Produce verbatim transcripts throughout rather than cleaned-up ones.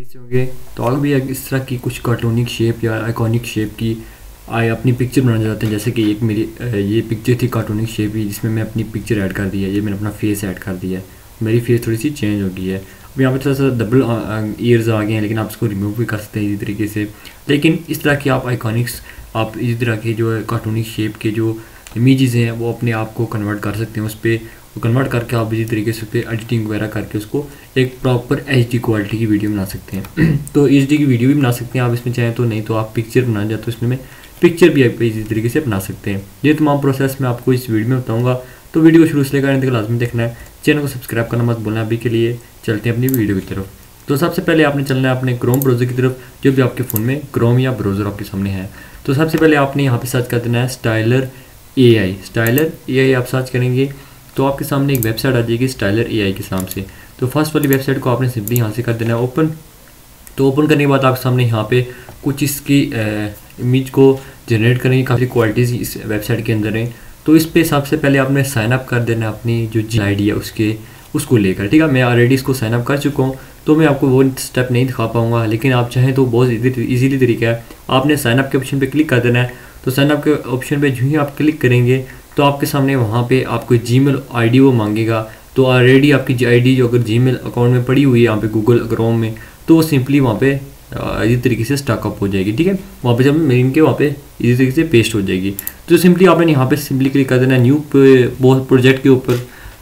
से होंगे। तो आगे भी इस तरह की कुछ कार्टूनिक शेप या आइकॉनिक शेप की आए अपनी पिक्चर बनाना चाहते हैं। जैसे कि एक मेरी ये पिक्चर थी कार्टूनिक शेप की, जिसमें मैं अपनी पिक्चर ऐड कर दी है। ये मैंने अपना फेस ऐड कर दिया है, मेरी फेस थोड़ी सी चेंज हो गई है। अब यहाँ पे थोड़ा सा डबल ईयर्स आ गए हैं, लेकिन आप इसको रिमूव भी कर सकते हैं इसी तरीके से। लेकिन इस तरह की आप आइकॉनिक्स आप इसी तरह के जो है कार्टूनिक शेप के जो इमेजेस हैं वो अपने आप को कन्वर्ट कर सकते हैं उस पर, वो कन्वर्ट करके आप इसी तरीके से उस पर एडिटिंग वगैरह करके उसको एक प्रॉपर एच डी क्वालिटी की वीडियो बना सकते हैं। तो एच डी की वीडियो भी बना सकते हैं आप इसमें चाहें तो, नहीं तो आप पिक्चर बनाना चाहते तो इसमें पिक्चर भी आप इसी तरीके से बना सकते हैं। ये तमाम प्रोसेस मैं आपको इस वीडियो में बताऊँगा, तो वीडियो को शुरू से लेकर अंत तक लाजमी देखना है। चैनल को सब्सक्राइब करना मत भूलना। अभी के लिए चलते हैं अपनी वीडियो की तरफ। तो सबसे पहले आपने चलना है अपने क्रोम ब्राउज़र की तरफ, जो भी आपके फ़ोन में क्रोम या ब्राउज़र आपके सामने है। तो सबसे पहले आपने यहाँ पे सर्च कर देना है स्टाइलर ए आई। स्टाइलर ए आई आप सर्च करेंगे तो आपके सामने एक वेबसाइट आ जाएगी स्टाइलर ए आई के नाम से। तो फर्स्ट वाली वेबसाइट को आपने सिंपली यहाँ से कर देना है ओपन। तो ओपन करने के बाद आपके सामने यहाँ पे कुछ इसकी इमेज को जनरेट करने की काफ़ी क्वालिटीज़ इस वेबसाइट के अंदर हैं। तो इस पर सबसे पहले आपने साइन अप कर देना है अपनी जो जी आई डी है उसके उसको लेकर, ठीक है। मैं ऑलरेडी इसको साइन अप कर चुका हूँ, तो मैं आपको वो स्टेप नहीं दिखा पाऊंगा, लेकिन आप चाहें तो बहुत इजीली तरीका है। आपने साइन अप के ऑप्शन पे क्लिक कर देना है। तो साइन अप के ऑप्शन पे जो ही आप क्लिक करेंगे तो आपके सामने वहाँ पे आपको जीमेल आईडी वो मांगेगा। तो ऑलरेडी आपकी आईडी जो अगर जीमेल अकाउंट में पड़ी हुई है यहाँ पे गूगल क्रोम में, तो वो सिंपली वहाँ पे इसी तरीके से स्टॉकअप हो जाएगी, ठीक है। वहाँ पे जब मेन के वहाँ पे इसी तरीके से पेस्ट हो जाएगी। तो सिंपली आपने यहाँ पे सिंपली क्लिक कर देना है न्यू प्रोजेक्ट के ऊपर।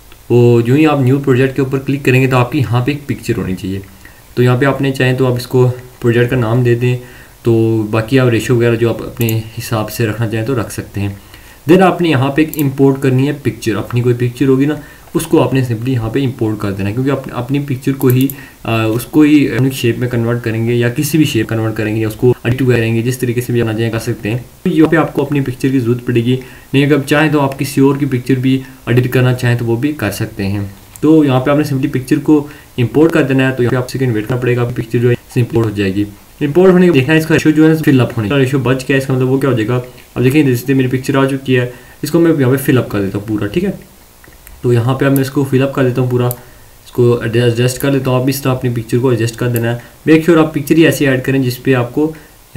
वो जो ही आप न्यू प्रोजेक्ट के ऊपर क्लिक करेंगे तो आपकी यहाँ पे एक पिक्चर होनी चाहिए। तो यहाँ पे आपने चाहें तो आप इसको प्रोजेक्ट का नाम दे दें, तो बाकी आप रेशो वगैरह जो आप अपने हिसाब से रखना चाहें तो रख सकते हैं। देन आपने यहाँ पे एक इंपोर्ट करनी है पिक्चर, अपनी कोई पिक्चर होगी ना उसको आपने सिंपली यहाँ पे इंपोर्ट कर देना है, क्योंकि आप अपनी पिक्चर को ही आ, उसको ही शेप में कन्वर्ट करेंगे या किसी भी शेप कन्वर्ट करेंगे या उसको एडिट करेंगे, जिस तरीके से भी आना चाहें कर सकते हैं। तो यहाँ पे आपको अपनी पिक्चर की जरूरत पड़ेगी, नहीं अगर चाहें तो आप किसी और की पिक्चर भी एडिट करना चाहें तो वो भी कर सकते हैं। तो यहाँ पे आपने सिंपली पिक्चर को इंपोर्ट कर देना है। तो यहाँ पे आप सेकंड वेट करना पड़ेगा, पिक्चर जो है इंपोर्ट हो जाएगी। इंपोर्ट होने के देखना है इसका रेशो जो है फिलअप होने का रेशो बच गया, इसका मतलब वो क्या हो जाएगा। अब देखिए जैसे मेरी पिक्चर आ चुकी है, इसको मैं यहाँ पे फिलअप कर देता हूँ पूरा, ठीक है। तो यहाँ पे अब मैं इसको फिलअप कर देता हूँ पूरा, इसको एडजस्ट कर लेता हूँ। आप इस तरह अपनी पिक्चर को एडजस्ट कर देना है। मेक श्योर आप पिक्चर ही ऐसे ऐड करें जिसपे आपको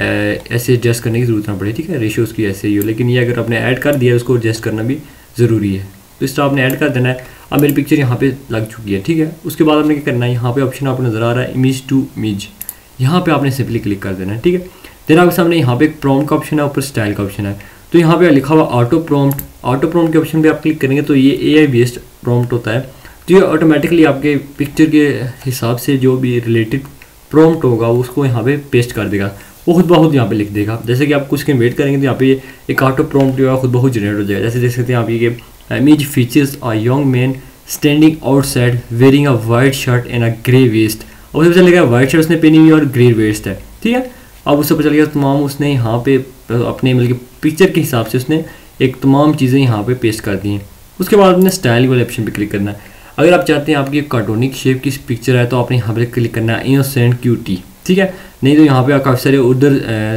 ऐसे एडजस्ट करने की जरूरत ना पड़े, ठीक है। रेशो उसकी ऐसे ही हो, लेकिन ये अगर आपने ऐड कर दिया उसको एडजस्ट करना भी ज़रूरी है। तो इस तरह आपने ऐड कर देना है। अब मेरी पिक्चर यहाँ पे लग चुकी है, ठीक है। उसके बाद आपने क्या करना है, यहाँ पे ऑप्शन आपको नज़र आ रहा है इमेज टू इमेज, यहाँ पे आपने सिंपली क्लिक कर देना है, ठीक है। देन आपके सामने यहाँ पे एक प्रॉम्प्ट का ऑप्शन है, ऊपर स्टाइल का ऑप्शन है। तो यहाँ पे लिखा हुआ ऑटो प्रॉम्प्ट, ऑटो प्रॉम्प्ट के ऑप्शन पे आप क्लिक करेंगे तो ये ए आई बेस्ड प्रॉम्प्ट होता है। तो ये ऑटोमेटिकली आपके पिक्चर के हिसाब से जो भी रिलेटेड प्रॉम्प्ट होगा उसको यहाँ पे पेस्ट कर देगा, वो खुद ब खुद यहाँ पे लिख देगा। जैसे कि आप कुछ सेकंड वेट करेंगे तो यहाँ पे एक ऑटो प्रॉम्प्ट जो है खुद ब खुद जनरेट हो जाएगा। जैसे देख सकते हैं आप ये image features a young man standing outside wearing a white shirt and a grey vest. और उससे चलेगा वाइट शर्ट उसने पहनी हुई और ग्रे वेस्ट है, ठीक है। अब उससे पता चलेगा तमाम उसने यहाँ पे अपने मतलब पिक्चर के हिसाब से उसने एक तमाम चीज़ें यहाँ पे पेस्ट कर दी हैं। उसके बाद आपने स्टाइल वाले ऑप्शन पे क्लिक करना है। अगर आप चाहते हैं आपकी कार्टूनिक शेप की पिक्चर है तो आपने यहाँ पे क्लिक करना है इनोसेंट क्यूटी, ठीक है। नहीं तो यहाँ पे काफ़ी सारे उधर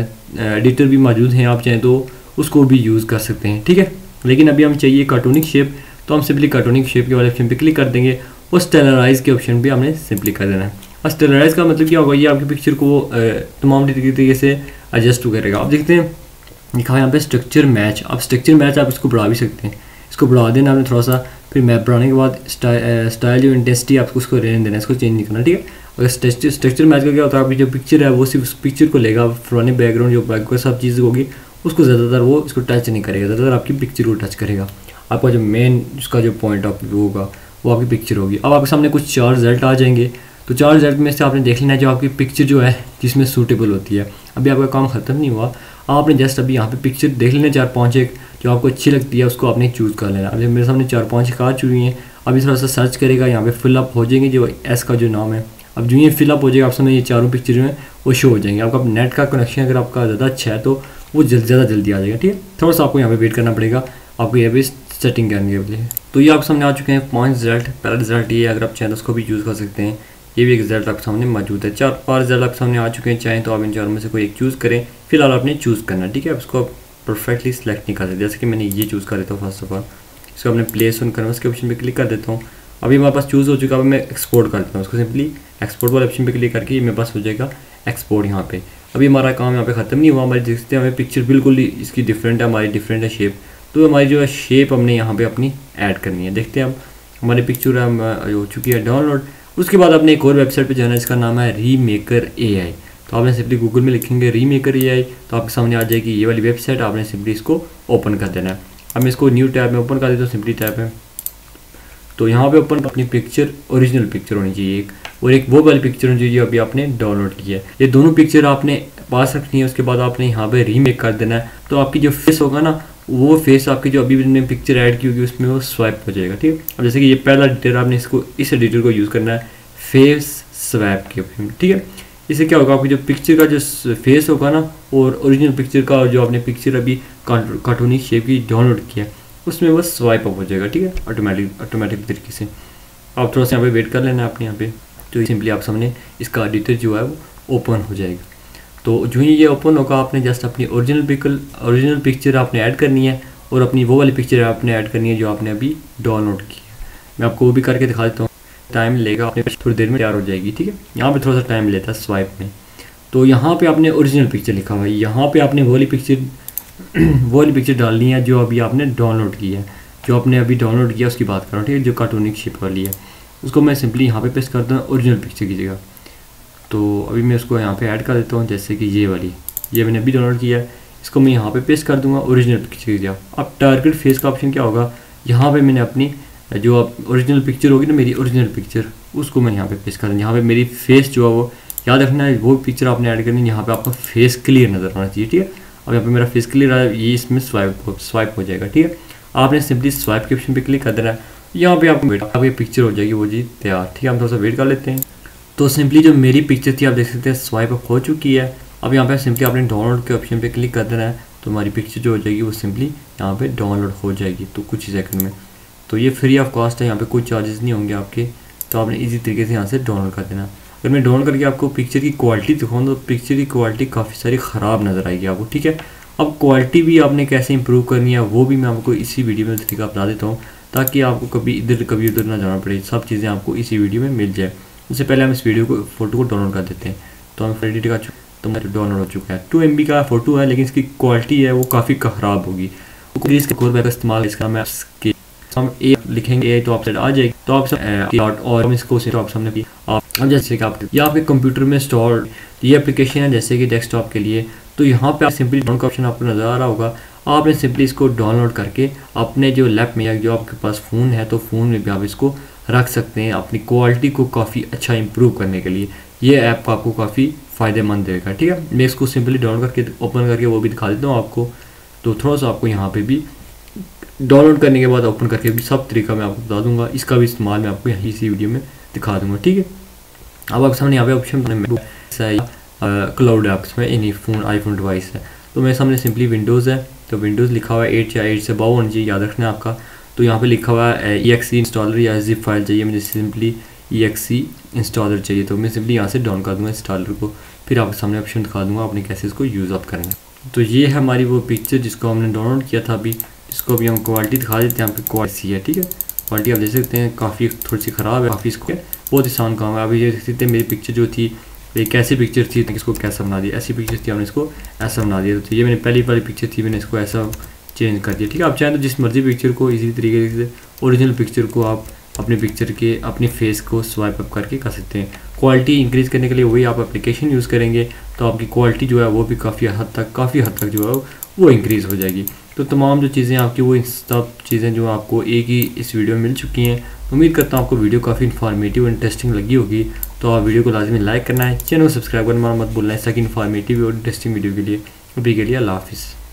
एडिटर भी मौजूद हैं, आप चाहें तो उसको भी यूज़ कर सकते हैं, ठीक है। लेकिन अभी हम चाहिए कार्टूनिक शेप, तो हम सिंपली कार्टूनिक शेप के वाले ऑप्शन पे क्लिक कर देंगे और स्टेलराइज के ऑप्शन पे हमने सिंपली कर देना है। और स्टेलराइज का मतलब क्या होगा, ये आपकी पिक्चर को तमाम तरीके से एडजस्ट करेगा। आप देखते हैं लिखा है यहाँ पे स्ट्रक्चर मैच। आप स्ट्रक्चर मैच आप इसको बढ़ा भी सकते हैं, इसको बढ़ा देना आपने थोड़ा सा, फिर मैप बढ़ाने के बाद स्टाइल जो इंटेंसिटी आपको उसको रहने देना, इसको चेंज नहीं करना, ठीक है। अगर स्ट्रक्चर स्ट्रक्चर मैच का क्या होता है, आपकी जो पिक्चर है वो सिर्फ उस पिक्चर को लेगा, पुराने बैकग्राउंड जो बैकग्राउंड सब चीज़ होगी उसको ज़्यादातर वो इसको टच नहीं करेगा, ज़्यादातर आपकी पिक्चर को टच करेगा। आपका जो मेन उसका जो पॉइंट ऑफ व्यू होगा वो आपकी पिक्चर होगी। अब आपके सामने कुछ चार रिजल्ट आ जाएंगे। तो चार रिजल्ट में से आपने देख लेना है जो आपकी पिक्चर जो है जिसमें सूटेबल होती है। अभी आपका काम ख़त्म नहीं हुआ, आपने जस्ट अभी यहाँ पे पिक्चर देख लेना चार पाँच एक जो आपको अच्छी लगती है उसको आपने चूज़ कर लेना। अभी मेरे सामने चार पाँच एक आ चुकी हैं। अभी थोड़ा सा सर्च करेगा, यहाँ पे फिलअप हो जाएंगे जो एस का जो नाम है। अब जो ये फिलअप हो जाएगा आप सामने ये चारों पिक्चर जो है वो शो हो जाएंगे। आपका नेट का कनेक्शन अगर आपका ज़्यादा अच्छा है तो वो जल्द ज़्यादा जल्दी आ जाएगा, ठीक है। थोड़ा सा आपको यहाँ पे वेट करना पड़ेगा, आपको यहाँ पे सेटिंग करने के लिए। तो ये आपके सामने आ चुके हैं पाँच रिजल्ट। पहला रिजल्ट ये अगर आप चाहें तो उसको भी यूज़ कर सकते हैं। ये भी एक रिजल्ट आपके सामने मौजूद है। चार पाँच रिजल्ट आपके सामने आ चुके हैं, चाहें तो आप इन चारों में से कोई एक चूज़ करें। फिलहाल आपने चूज़ करना, ठीक है। उसको आप परफेक्टली सेलेक्ट नहीं कर सकते। जैसे कि मैंने ये चूज़ कर देता हूँ फर्स्ट ऑफ ऑल, इसको अपने प्लेस ऑन कैनवस के ऑप्शन पे क्लिक कर देता हूँ। अभी हमारे पास चूज़ हो चुका है, अब मैं एक्सपोर्ट कर देता हूँ उसको सिंपली एक्सपोर्ट वाले ऑप्शन पे क्लिक करके मेरे पास हो जाएगा एक्सपोर्ट यहाँ पे। अभी हमारा काम यहाँ पे ख़त्म नहीं हुआ, हमारी देखते हैं हमें पिक्चर बिल्कुल ही इसकी डिफरेंट है, हमारी डिफरेंट है शेप। तो हमारी जो है शेप हमने यहाँ पे अपनी ऐड करनी है। देखते हैं हम हमारी पिक्चर हो चुकी है डाउनलोड। उसके बाद आपने एक और वेबसाइट पे जाना है, इसका नाम है रीमेकर ए आई। तो आपने सिंपली गूगल में लिखेंगे रीमेकर ए आई, तो आपके सामने आ जाएगी ये वाली वेबसाइट। आपने सिंपली इसको ओपन कर देना है। अब मैं इसको न्यू टैब में ओपन कर देता हूँ, सिंपली टैब है। तो यहाँ पे ओपन अपनी पिक्चर ओरिजिनल पिक्चर होनी चाहिए एक, और एक वो वाली पिक्चर होनी चाहिए अभी आपने डाउनलोड किया है। ये दोनों पिक्चर आपने पास रखनी है। उसके बाद आपने यहाँ पे रीमेक कर देना है। तो आपकी जो फेस होगा ना, वो फेस आपकी जो अभी मैंने पिक्चर ऐड की होगी उसमें वो स्वाइप हो जाएगा, ठीक है। अब जैसे कि ये पहला एडिटर, आपने इसको इस एडिटर को यूज़ करना है फेस स्वैप के ऑप्शन, ठीक है। इससे क्या होगा, आपकी जो पिक्चर का जो फेस होगा ना और ओरिजिनल पिक्चर का जो आपने पिक्चर अभी कार्टूनिक शेप की डाउनलोड किया उसमें वो स्वाइप अप हो जाएगा, ठीक है, ऑटोमेटिक ऑटोमेटिक तरीके से। आप थोड़ा सा यहाँ पे वेट कर लेना है अपने यहाँ पे। तो सिंपली आप सामने इसका एडिटर जो है वो ओपन हो जाएगा। तो जो ही ये ओपन होगा, आपने जस्ट अपनी ओरिजिनल पिक्चर ओरिजिनल पिक्चर आपने ऐड करनी है और अपनी वो वाली पिक्चर आपने ऐड करनी है जो आपने अभी डाउनलोड की है। मैं आपको वो भी करके दिखा देता हूँ, टाइम लेगा, अपने थोड़ी देर में तैयार हो जाएगी, ठीक है। यहाँ पे थोड़ा सा टाइम लेता है स्वाइप में। तो यहाँ पे आपने ओरिजिनल पिक्चर लिखा हुआ है, यहाँ पे आपने वो वाली पिक्चर वो वाली पिक्चर डालनी है जो अभी आपने डाउनलोड की है, जो आपने अभी डाउनलोड किया उसकी बात कर रहा हूँ, ठीक है, जो कार्टूनिक शेप वाली है। उसको मैं सिंपली यहाँ पे पेस्ट करता हूँ ओरिजिनल पिक्चर की जगह। तो अभी मैं उसको यहाँ पे ऐड कर देता हूँ, जैसे कि ये वाली, ये मैंने अभी डाउनलोड किया है, इसको मैं यहाँ पे पेस्ट कर दूँगा ओरिजिनल पिक्चर की जगह। अब टारगेट फेस का ऑप्शन क्या होगा, यहाँ पे मैंने अपनी जो आप ओरिजिनल पिक्चर होगी ना, मेरी ओरिजिनल पिक्चर, उसको मैं यहाँ पे पेस्ट कर दूँ। यहाँ पे मेरी फेस जो है वो याद रखना है, वो पिक्चर आपने ऐड करनी है, यहाँ पे आपका फेस क्लियर नज़र आना चाहिए, ठीक है। अब यहाँ पे मेरा फेस क्लियर आया, ये इसमें स्वाइप स्वाइप हो जाएगा, ठीक है। आपने सिंपली स्वाइप के ऑप्शन पे क्लिक कर देना है। यहाँ पे आपको वेट आपकी पिक्चर हो जाएगी वो जी तैयार, ठीक है। हम थोड़ा सा वेट कर लेते हैं। तो सिंपली जो मेरी पिक्चर थी आप देख सकते हैं स्वाइप अप हो चुकी है। अब यहाँ पे सिंपली आपने डाउनलोड के ऑप्शन पे क्लिक कर देना है, तो हमारी पिक्चर जो हो जाएगी वो सिंपली यहाँ पे डाउनलोड हो जाएगी, तो कुछ ही सेकंड में। तो ये फ्री ऑफ कॉस्ट है, यहाँ पे कोई चार्जेस नहीं होंगे आपके। तो आपने इजी तरीके से यहाँ से डाउनलोड कर देना। अगर मैं डाउनलोड करके आपको पिक्चर की क्वालिटी दिखाऊँ तो पिक्चर की क्वालिटी काफ़ी सारी ख़राब नज़र आएगी आपको, ठीक है। अब क्वालिटी भी आपने कैसे इंप्रूव करनी है वो भी मैं आपको इसी वीडियो में तरीका बता देता हूँ, ताकि आपको कभी इधर कभी उधर ना जाना पड़े, सब चीज़ें आपको इसी वीडियो में मिल जाए। उससे पहले हम इस वीडियो को फोटो को डाउनलोड कर देते हैं। तो हम एडिट का तो मेरा डाउनलोड हो चुका है, टू एम बी का फोटो है, लेकिन इसकी क्वालिटी है वो काफ़ी ख़राब होगी। इसका कोर बैक इस्तेमाल इसका मैं हम ए लिखेंगे ए तो आप साइड आ जाएगी। तो आप सब और हम इसको आप सामने आप अब जैसे कि आप ये आपके कंप्यूटर में स्टोर ये एप्लीकेशन है जैसे कि डेस्कटॉप के लिए। तो यहाँ पे आप सिंपली डाउनलोड का ऑप्शन आपको नज़र आ रहा होगा, आपने सिंपली इसको डाउनलोड करके अपने जो लैप में या जो आपके पास फ़ोन है तो फ़ोन में भी आप इसको रख सकते हैं अपनी क्वालिटी को काफ़ी अच्छा इंप्रूव करने के लिए। ये ऐप आपको काफ़ी फ़ायदेमंद देगा, ठीक है। मैं इसको सिंपली डाउनलोड करके ओपन करके वो भी दिखा देता हूँ आपको। तो थोड़ा सा आपको यहाँ पे भी डाउनलोड करने के बाद ओपन करके भी सब तरीका मैं आपको बता दूंगा, इसका भी इस्तेमाल मैं आपको यहीं इसी वीडियो में दिखा दूंगा, ठीक है। अब आपके सामने यहाँ पे ऑप्शन क्लाउड ऐप्स में यानी फ़ोन आईफोन डिवाइस है। तो मेरे सामने सिंपली विंडोज़ है, तो विंडोज़ लिखा हुआ है एट या एट से बावन होना चाहिए, याद रखना है आपका। तो यहाँ पे लिखा हुआ है ई एक्स सी इंस्टॉलर या जिप फाइल चाहिए, मुझे simply E X C installer चाहिए। तो मैं सिंपली यहाँ से डाउन कर दूँगा इंस्टॉलर को, फिर आपके सामने ऑप्शन दिखा दूँगा आपने कैसे इसको यूज़ अप करना है। तो ये है हमारी वो पिक्चर जिसको हमने डाउनलोड किया था अभी, जिसको अभी हम क्वालिटी दिखा देते हैं। यहाँ पे क्वालिटी है, ठीक है। क्वालिटी आप देख सकते हैं काफ़ी थोड़ी सी ख़राब है, काफ़ी इसको बहुत आसान काम है। अभी ये देख सकते हैं मेरी पिक्चर जो थी एक कैसी पिक्चर थी, इसको कैसा बना दिया, ऐसी पिक्चर थी हमने इसको ऐसा बना दिया। तो ये मैंने पहली वाली पिक्चर थी, मैंने इसको ऐसा चेंज कर दिया, ठीक है। आप चाहें तो जिस मर्जी पिक्चर को इसी तरीके से ओरिजिनल पिक्चर को आप अपने पिक्चर के अपने फेस को स्वाइप अप करके कर सकते हैं। क्वालिटी इंक्रीज़ करने के लिए वही आप एप्लीकेशन यूज़ करेंगे तो आपकी क्वालिटी जो है वो भी काफ़ी हद तक काफ़ी हद तक जो है वो इंक्रीज़ हो जाएगी। तो तमाम जो चीज़ें आपकी वो सब चीज़ें जो आपको एक ही इस वीडियो में मिल चुकी हैं। उम्मीद करता हूँ आपको वीडियो काफ़ी इन्फॉर्मेटिव इंटरेस्टिंग लगी होगी। तो आप वीडियो को लाजमी लाइक करना है, चैनल को सब्सक्राइब करना मत भूलना है ताकि इन्फॉर्मेटिव और इंटरेस्टिंग वीडियो के लिए अभी के लिए अल्लाह हाफिज़।